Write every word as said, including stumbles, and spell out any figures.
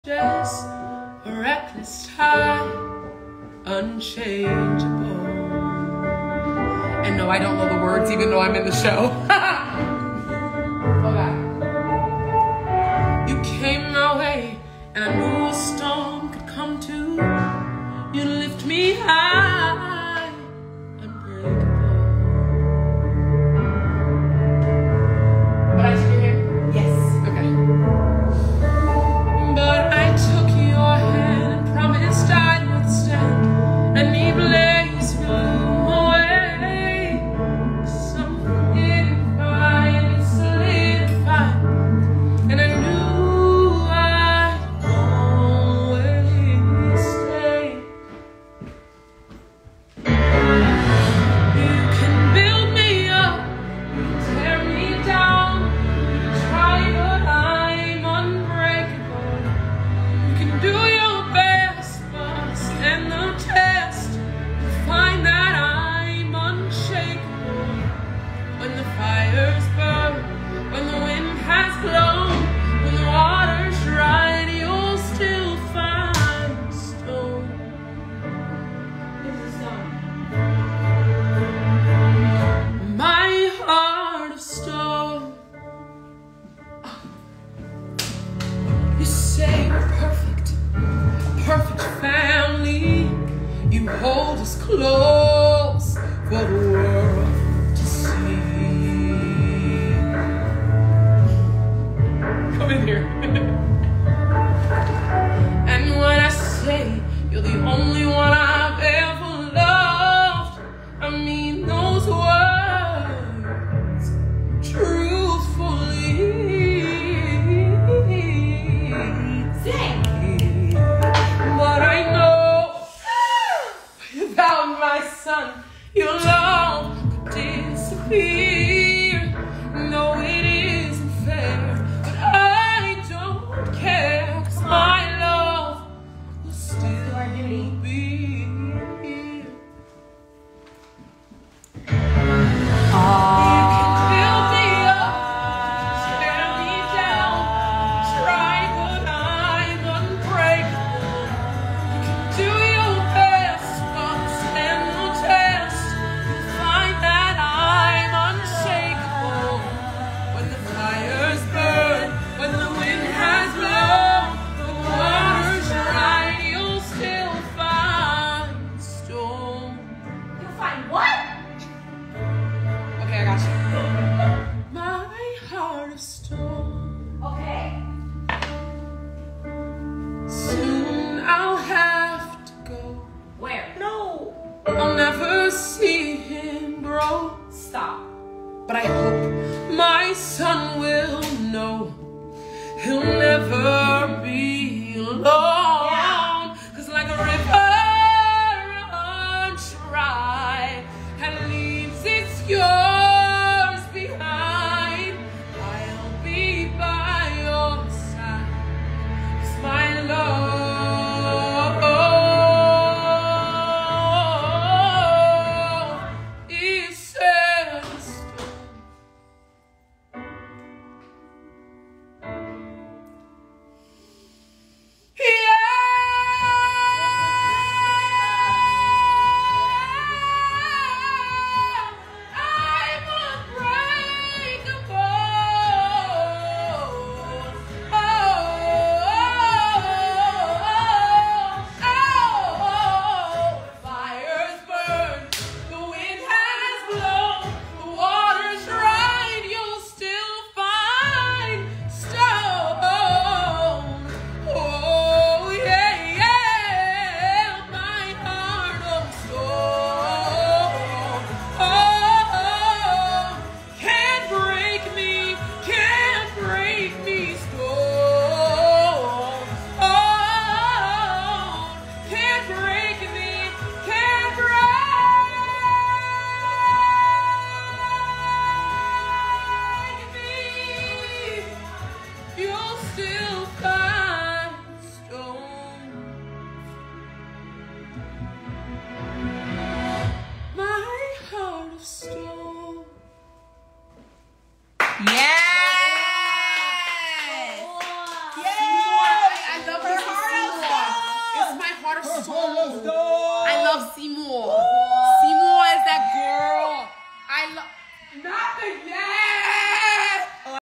Just a reckless time, unchangeable. And no, I don't know the words even though I'm in the show. Oh God. You came my way and I knew a storm could come too. You lift me high, unbreakable. But I took your hand? Yes. Okay. But I took your hand and promised I'd withstand any blaze blew away. Something fine and solidified, and I knew I'd always stay. You can build me up, you tear me down, you try but I'm unbreakable. You can do your best, but stand the test. You find that I'm unshakable. When the fires burn, when the wind has blown, when the water's dry, you'll still find stone. Here's the song. My heart of stone. You say we're perfect, a perfect family. You hold us close for the world to see. Come in here. And when I say you're the only one I've ever loved, I mean those words truthfully. Sing. But I know without my son, your love could disappear. No, it isn't fair, but I don't care, 'cause my love will still be here. You can build me up, tear me down, try but I'm unbreakable. You can do your best, but stand the test. You'll find that I'm unshakable. When the fires burn, when the wind has blown, the water's dry, you'll still find stone. You'll find what? Okay, I got you. My heart of stone. Okay. Soon I'll have to go. Where? No. I'll never see him grow. Stop. But I hope my son will know he'll never be alone. Yeah. 'Cause like a river runs dry and leaves its yours behind, I'll be by your side. 'Cause my love is set in stone. heart or soul. I love Seymour. Seymour is that girl. I love. Not the yeah.